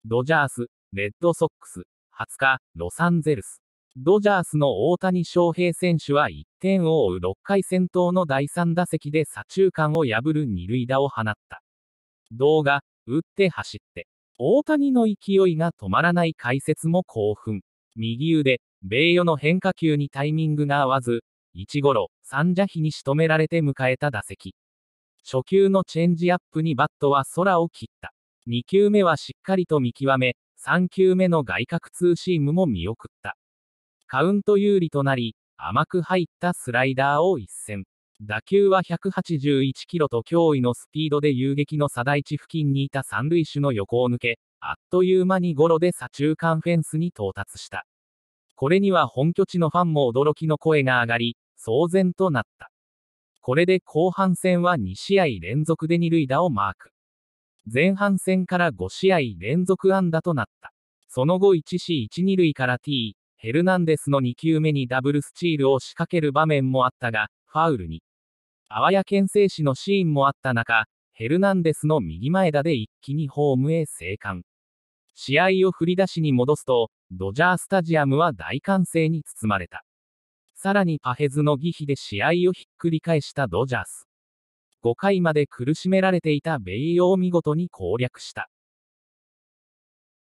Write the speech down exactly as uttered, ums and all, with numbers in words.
ドジャース、レッドソックス、はつか、ロサンゼルス。ドジャースの大谷翔平選手はいってんを追うろっかい先頭のだいさん打席で左中間を破る二塁打を放った。動画、打って走って。大谷の勢いが止まらない解説も興奮。右腕、米予の変化球にタイミングが合わず、いちゴロ、さん打飛に仕留められて迎えた打席。初球のチェンジアップにバットは空を切った。に球目はしっかりと見極め、さん球目の外角ツーシームも見送った。カウント有利となり、甘く入ったスライダーを一閃。打球はひゃくはちじゅういちキロと驚異のスピードで遊撃の左大地付近にいた三塁手の横を抜け、あっという間にゴロで左中間フェンスに到達した。これには本拠地のファンも驚きの声が上がり、騒然となった。これで後半戦はに試合連続で二塁打をマーク。前半戦からご試合連続安打となった。その後いちしいち二塁から T、ヘルナンデスのに球目にダブルスチールを仕掛ける場面もあったが、ファウルに。あわや牽制死のシーンもあった中、ヘルナンデスの右前打で一気にホームへ生還。試合を振り出しに戻すと、ドジャースタジアムは大歓声に包まれた。さらにパヘズの疑秘で試合をひっくり返したドジャース。ごかいまで苦しめられていた米予を見事に攻略した。